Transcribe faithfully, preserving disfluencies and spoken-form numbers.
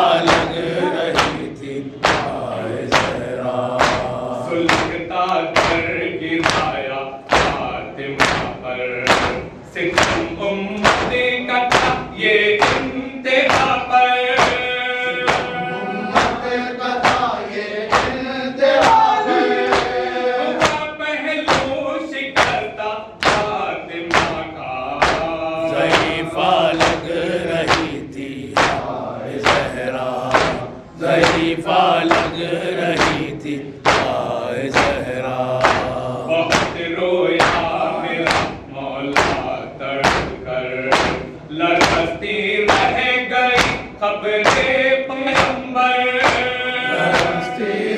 लग रही थी आए ज़हरा। सुलगता कर गिराया फातिमा पर, सितम उम्मत का था ये इंतहा पर, उम्मत का था ये इंतहा पर। पहलू शिकता फातिमा का, ज़ईफ़ा लग रही थी आए ज़हरा। ज़ईफ़ा लग रही थी आए ज़हरा। बहुत रोया मेरा मौला तड़प कर, लरज़ती रह गई खबरे पैगंबर, लरज़ती